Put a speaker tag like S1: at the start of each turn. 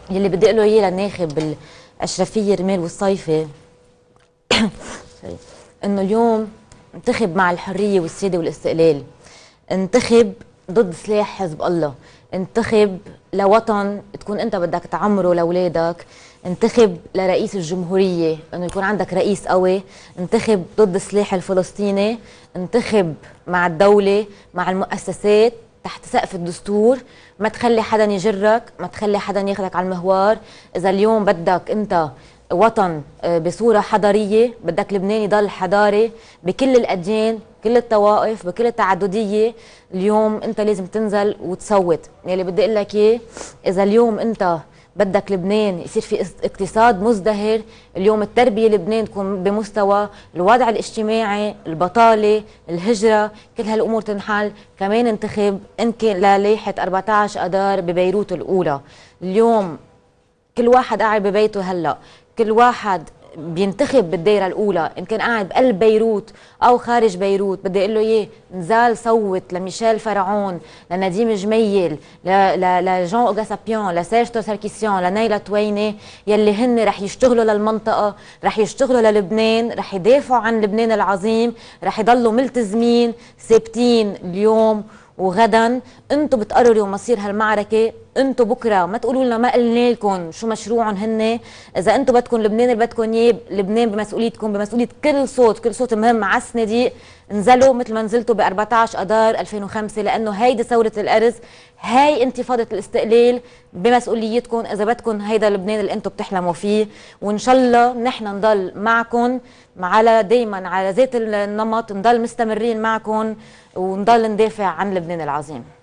S1: يلي بدي اقول له اياه للناخب الاشرفيه رمال والصيفي انه اليوم انتخب مع الحريه والسياده والاستقلال، انتخب ضد سلاح حزب الله، انتخب لوطن تكون انت بدك تعمره لاولادك، انتخب لرئيس الجمهوريه انه يكون عندك رئيس قوي، انتخب ضد السلاح الفلسطيني، انتخب مع الدوله مع المؤسسات تحت سقف الدستور، ما تخلي حدا يجرك، ما تخلي حدا ياخذك على المهوار. اذا اليوم بدك انت وطن بصورة حضارية، بدك لبنان يضل حضاري بكل الأديان، كل الطوائف، بكل التعددية، اليوم أنت لازم تنزل وتصوت. يلي بدي أقول لك إيه، إذا اليوم أنت بدك لبنان يصير في اقتصاد مزدهر، اليوم التربية لبنان تكون بمستوى الوضع الاجتماعي، البطالة، الهجرة، كل هالأمور تنحل، كمان انتخب إن كان للايحة 14 أذار ببيروت الأولى. اليوم كل واحد قاعد ببيته هلأ، كل واحد بينتخب بالدايره الاولى، ان كان قاعد بقلب بيروت او خارج بيروت. بدي اقول له ايه، نزال صوت لميشيل فرعون، لنديم جميل، لجون اوغاسابيون، لسيرجتو ساركيسيان، لنيلة تويني، يلي هن رح يشتغلوا للمنطقه، رح يشتغلوا للبنان، رح يدافعوا عن لبنان العظيم، رح يضلوا ملتزمين ثابتين اليوم وغدا. انتم بتقرروا مصير هالمعركه، انتم بكره ما تقولوا لنا ما قلنا لكم شو مشروعهم هن. اذا انتم بدكم لبنان اللي بدكم اياه، لبنان بمسؤوليتكم، بمسؤوليه كل صوت، كل صوت مهم على الصناديق. انزلوا مثل ما نزلتوا ب 14 اذار 2005، لانه هيدي ثوره الارز، هاي انتفاضه الاستقلال، بمسؤوليتكم. اذا بدكم هيدا لبنان اللي انتم بتحلموا فيه، وان شاء الله نحن نضل معكم على دائما على ذات النمط، نضل مستمرين معكم ونضل ندافع عن لبنان العظيم.